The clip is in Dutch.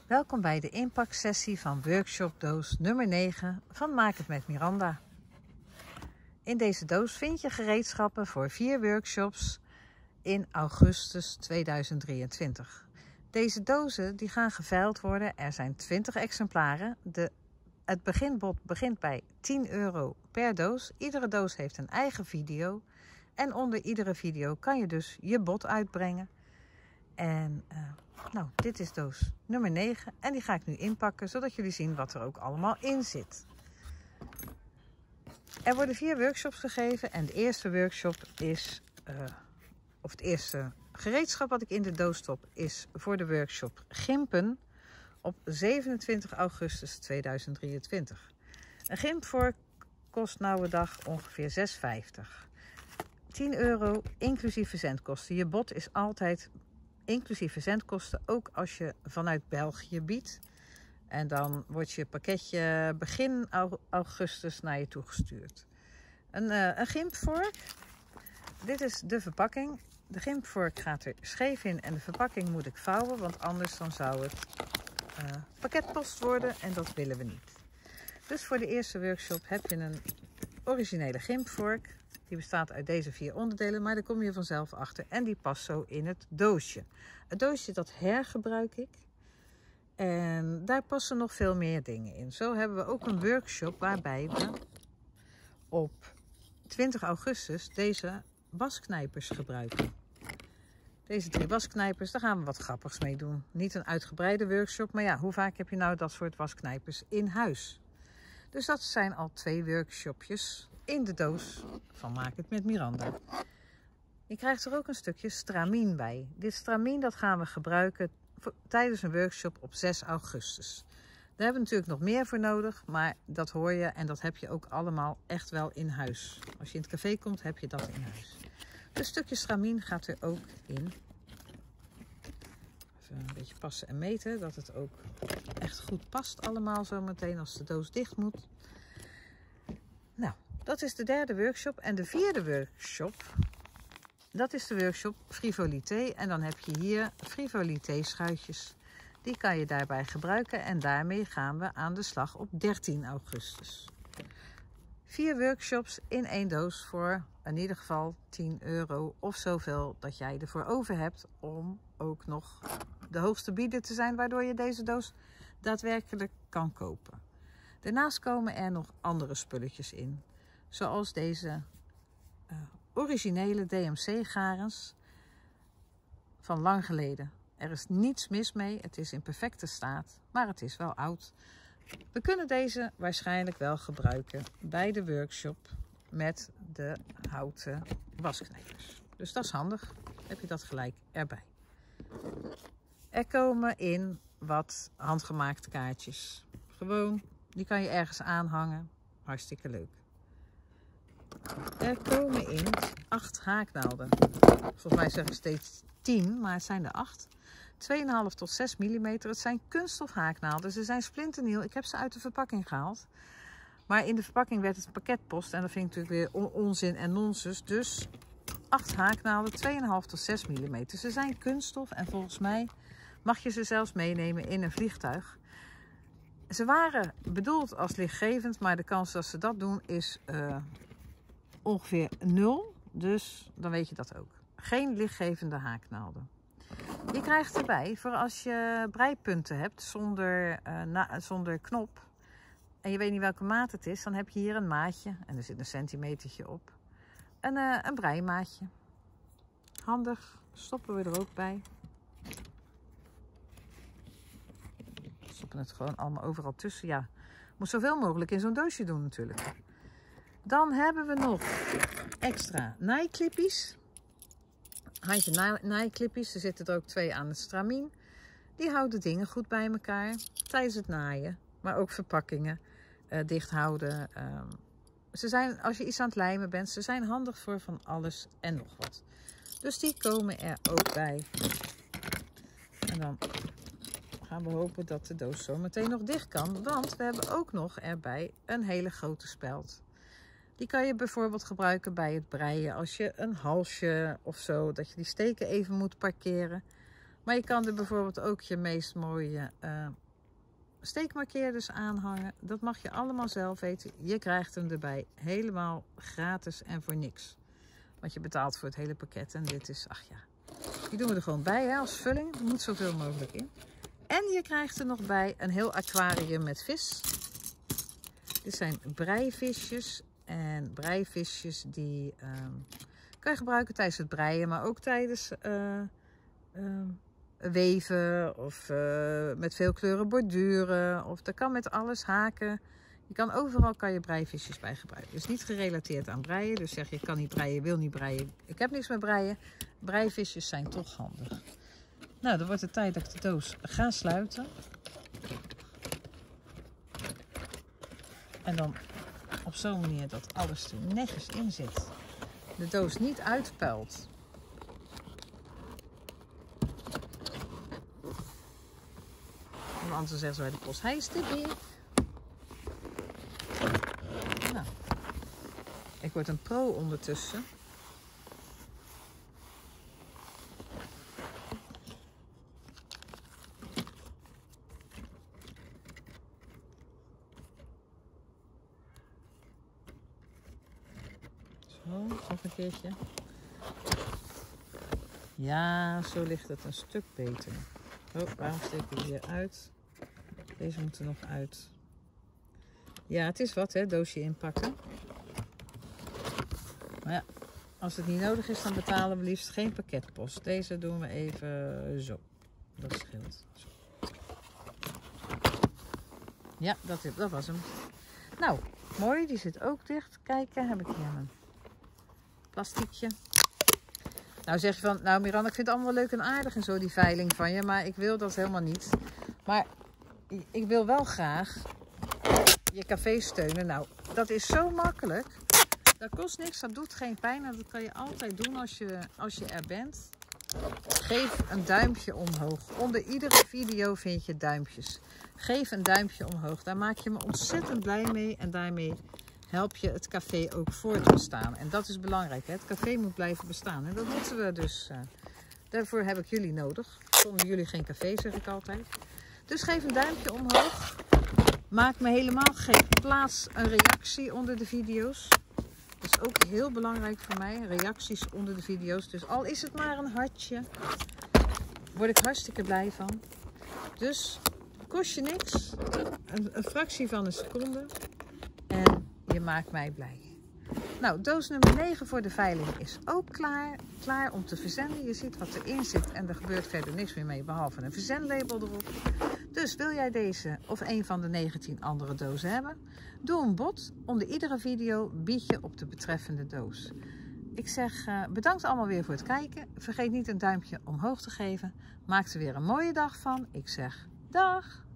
Welkom bij de inpaksessie van workshop doos nummer 9 van Maak het met Miranda. In deze doos vind je gereedschappen voor 4 workshops in augustus 2023. Deze dozen die gaan geveild worden. Er zijn 20 exemplaren. Het beginbod begint bij €10 per doos. Iedere doos heeft een eigen video. En onder iedere video kan je dus je bod uitbrengen. En dit is doos nummer 9 en die ga ik nu inpakken, zodat jullie zien wat er ook allemaal in zit. Er worden 4 workshops gegeven en de eerste workshop is, het eerste gereedschap wat ik in de doos stop, is voor de workshop Gimpen op 27 augustus 2023. Een gimpvork kost nou de dag ongeveer €6,50. €10 inclusief verzendkosten. Je bod is altijd inclusief verzendkosten, ook als je vanuit België biedt. En dan wordt je pakketje begin augustus naar je toegestuurd. Een gimpvork. Dit is de verpakking. De gimpvork gaat er scheef in en de verpakking moet ik vouwen, want anders dan zou het pakketpost worden en dat willen we niet. Dus voor de eerste workshop heb je een originele gimpvork. Die bestaat uit deze 4 onderdelen, maar daar kom je vanzelf achter. En die past zo in het doosje. Het doosje dat hergebruik ik. En daar passen nog veel meer dingen in. Zo hebben we ook een workshop waarbij we op 20 augustus deze wasknijpers gebruiken. Deze 3 wasknijpers, daar gaan we wat grappigs mee doen. Niet een uitgebreide workshop, maar ja, hoe vaak heb je nou dat soort wasknijpers in huis? Dus dat zijn al 2 workshopjes in de doos van Maak het met Miranda. Je krijgt er ook een stukje stramien bij. Dit stramien dat gaan we gebruiken tijdens een workshop op 6 augustus. Daar hebben we natuurlijk nog meer voor nodig, maar dat hoor je en dat heb je ook allemaal echt wel in huis. Als je in het café komt, heb je dat in huis. Dus een stukje stramien gaat er ook in. Even een beetje passen en meten, dat het ook echt goed past allemaal zo meteen als de doos dicht moet. Nou, dat is de 3e workshop. En de 4e workshop, dat is de workshop Frivolité. En dan heb je hier Frivolité schuitjes. Die kan je daarbij gebruiken. En daarmee gaan we aan de slag op 13 augustus. 4 workshops in 1 doos voor in ieder geval €10 of zoveel dat jij ervoor over hebt. Om ook nog de hoogste bieder te zijn, waardoor je deze doos daadwerkelijk kan kopen. Daarnaast komen er nog andere spulletjes in. Zoals deze originele DMC-garens van lang geleden. Er is niets mis mee, het is in perfecte staat, maar het is wel oud. We kunnen deze waarschijnlijk wel gebruiken bij de workshop met de houten wasknijpers. Dus dat is handig, heb je dat gelijk erbij. Er komen in wat handgemaakte kaartjes. Gewoon, die kan je ergens aanhangen. Hartstikke leuk. Er komen in 8 haaknaalden. Volgens mij zeg ik steeds 10, maar het zijn er 8. 2,5 tot 6 mm. Het zijn kunststof haaknaalden. Ze zijn splinternieuw. Ik heb ze uit de verpakking gehaald. Maar in de verpakking werd het pakketpost. En dat vind ik natuurlijk weer onzin en nonsens. Dus 8 haaknaalden, 2,5 tot 6 mm. Ze zijn kunststof en volgens mij mag je ze zelfs meenemen in een vliegtuig. Ze waren bedoeld als lichtgevend, maar de kans dat ze dat doen is ongeveer 0. Dus dan weet je dat ook. Geen lichtgevende haaknaalden. Je krijgt erbij, voor als je breipunten hebt zonder knop en je weet niet welke maat het is, dan heb je hier een maatje en er zit een centimetertje op. Een breimaatje. Handig, stoppen we er ook bij. We stoppen het gewoon allemaal overal tussen. Ja, moet zoveel mogelijk in zo'n doosje doen natuurlijk. Dan hebben we nog extra naaiclippies. Handje naaiclippies. Er zitten er ook 2 aan het stramien. Die houden dingen goed bij elkaar tijdens het naaien. Maar ook verpakkingen dicht houden. Ze zijn, als je iets aan het lijmen bent, ze zijn handig voor van alles en nog wat. Dus die komen er ook bij. En dan gaan we hopen dat de doos zo meteen nog dicht kan. Want we hebben ook nog erbij een hele grote speld. Die kan je bijvoorbeeld gebruiken bij het breien als je een halsje of zo, dat je die steken even moet parkeren. Maar je kan er bijvoorbeeld ook je meest mooie steekmarkeerders aanhangen. Dat mag je allemaal zelf weten. Je krijgt hem erbij helemaal gratis en voor niks. Want je betaalt voor het hele pakket. En dit is, ach ja, die doen we er gewoon bij hè, als vulling. Er moet zoveel mogelijk in. En je krijgt er nog bij een heel aquarium met vis. Dit zijn breivisjes. En breivisjes die kan je gebruiken tijdens het breien. Maar ook tijdens weven. Of met veel kleuren borduren. Of dat kan met alles, haken. Je kan overal je breivisjes bij gebruiken. Dus niet gerelateerd aan breien. Dus zeg je kan niet breien, wil niet breien. Ik heb niks met breien. Breivisjes zijn toch handig. Nou, dan wordt het tijd dat ik de doos ga sluiten. En dan op zo'n manier dat alles er netjes in zit. De doos niet uitpuilt. Want anders zeggen ze bij de post, hij is te dik. Nou, ik word een pro ondertussen. Zo, nog een keertje. Ja, zo ligt het een stuk beter. Oh, waarom steek ik hier uit? Deze moet er nog uit. Ja, het is wat hè, doosje inpakken. Maar ja, als het niet nodig is, dan betalen we liefst geen pakketpost. Deze doen we even zo. Dat scheelt. Zo. Ja, dat was hem. Nou, mooi, die zit ook dicht. Kijken, heb ik hier een plastiekje. Nou zeg je van, nou Miranda, ik vind het allemaal leuk en aardig en zo die veiling van je. Maar ik wil dat helemaal niet. Maar ik wil wel graag je café steunen. Nou, dat is zo makkelijk. Dat kost niks, dat doet geen pijn. En dat kan je altijd doen als je er bent. Geef een duimpje omhoog. Onder iedere video vind je duimpjes. Geef een duimpje omhoog. Daar maak je me ontzettend blij mee. En daarmee help je het café ook voort te bestaan. En dat is belangrijk. Hè? Het café moet blijven bestaan. En dat moeten we dus. Daarvoor heb ik jullie nodig. Zonder jullie geen café, zeg ik altijd. Dus geef een duimpje omhoog. Maak me helemaal gek. Plaats een reactie onder de video's. Dat is ook heel belangrijk voor mij. Reacties onder de video's. Dus al is het maar een hartje. Word ik hartstikke blij van. Dus kost je niks. Een fractie van een seconde. En je maakt mij blij. Nou, doos nummer 9 voor de veiling is ook klaar. Klaar om te verzenden. Je ziet wat erin zit en er gebeurt verder niks meer mee behalve een verzendlabel erop. Dus wil jij deze of een van de 19 andere dozen hebben? Doe een bod. Onder iedere video bied je op de betreffende doos. Ik zeg bedankt allemaal weer voor het kijken. Vergeet niet een duimpje omhoog te geven. Maak er weer een mooie dag van. Ik zeg dag!